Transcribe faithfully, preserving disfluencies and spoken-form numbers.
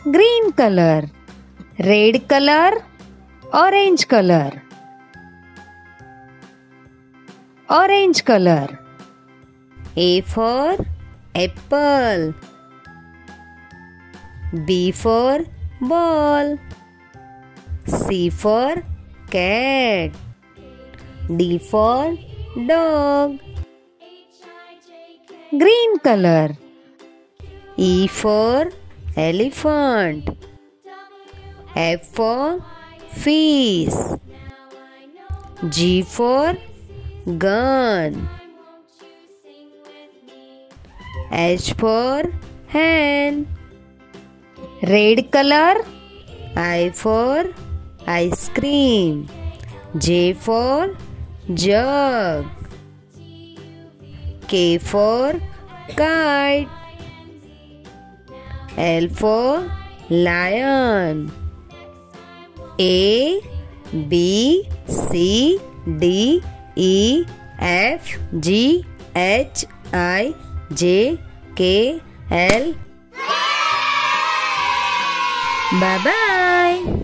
green color. Red color, orange color. Orange color. A for apple. B for ball. C for cat. D for dog. Green color. E for elephant. F for fish. G for gun. H for hand. Red color. I for ice cream. J for jug. K for kite. L for lion. A, B, C, D, E, F, G, H, I, J, K, L. Bye bye.